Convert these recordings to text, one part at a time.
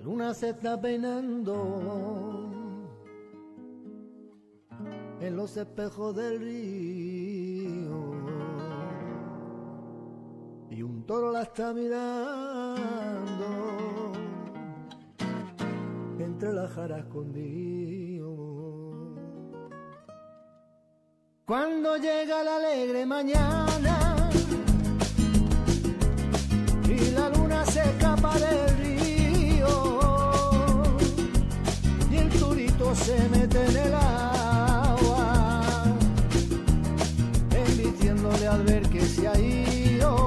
luna se está peinando en los espejos del río y un toro la está mirando entre las jaras escondido. Cuando llega la alegre mañana y la luna se escapa del río y el turito se mete en el agua, embistiéndole al ver que se ha ido.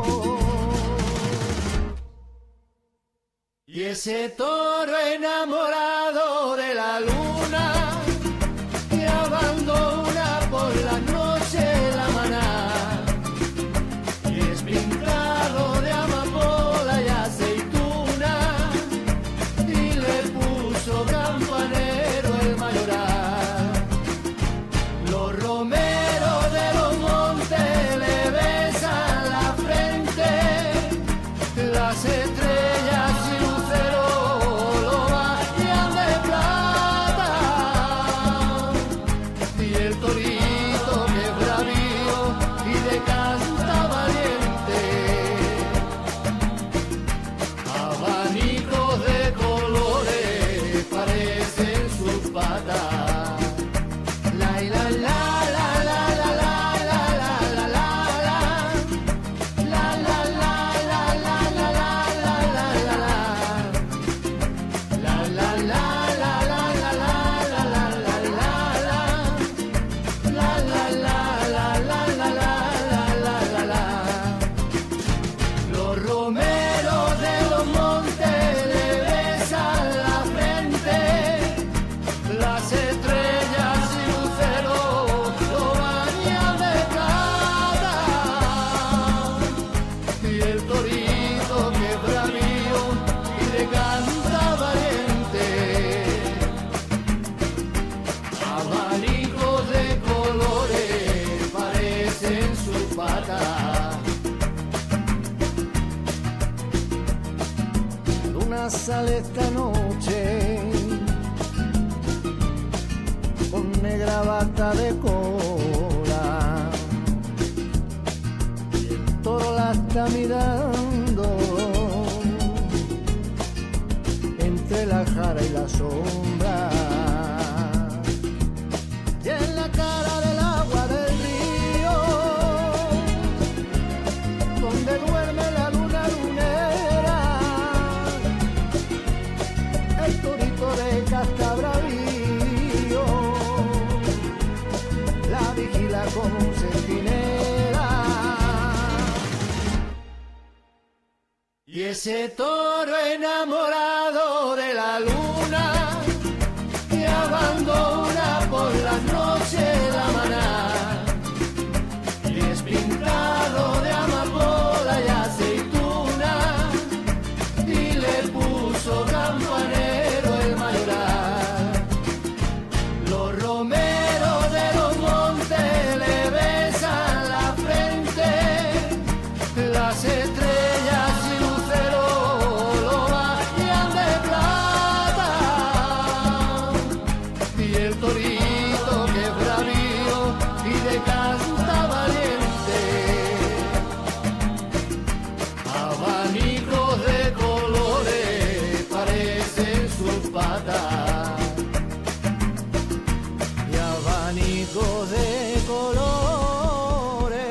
Y ese toro enamorado de la luna que abandona por la noche la maná y es pintado de amapola y aceituna y le puso campanero el mayoral. Los romeros de los montes le besan la frente, las estrellas y luceros lo bañan de plata y el torito que es bravío y de canta valiente, abanicos de colores parecen sus patas. La la la la la la la la la la la la la la la la la la los romeros de los montes le besan la frente, las estrellas y luceros lo bañan de plata y el torito que es bravío y de canta valiente, abanicos de colores parecen sus patas. La luna sale esta noche con negra bata de cola y el toro la está mirando entre la jara y la sombra. Y en la cara del agua del río, donde duerme la luna lunera, el torito de casta bravío la vigila como un centinela. Y ese toro enamorado de la luna que abandona por la noche la maná y es pintado de amapola y aceituna y le puso campanero el mayoral. Los romeros de los montes le besan la frente, las estrellas y luceros lo bañan de plata y el torito que es bravío y de canta valiente, abanicos de colores parecen sus patas y abanicos de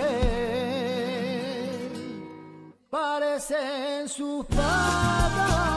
colores parecen sus patas.